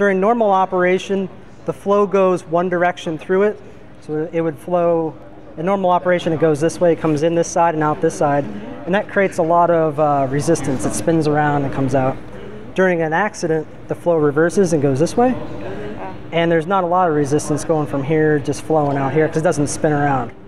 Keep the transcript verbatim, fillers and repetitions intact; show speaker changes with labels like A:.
A: during normal operation, the flow goes one direction through it. So it would flow, in normal operation, it goes this way, it comes in this side and out this side. And that creates a lot of uh, resistance. It spins around and comes out. During an accident, the flow reverses and goes this way. And there's not a lot of resistance going from here, just flowing out here, because it doesn't spin around.